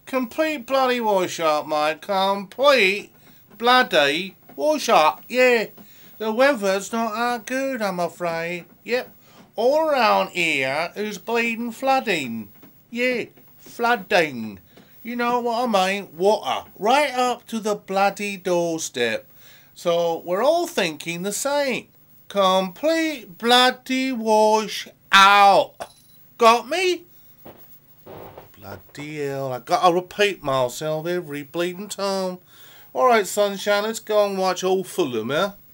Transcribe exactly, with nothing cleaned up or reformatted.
Complete bloody wash up, mate. Complete bloody wash up. Yeah. The weather's not that good, I'm afraid. Yep. All around here is bleeding flooding. Yeah. Flooding. You know what I mean? Water. Right up to the bloody doorstep. So we're all thinking the same. Complete bloody wash out. Got me? Bloody hell. I gotta repeat myself every bleeding time. Alright, sunshine, let's go and watch old Fulham, eh?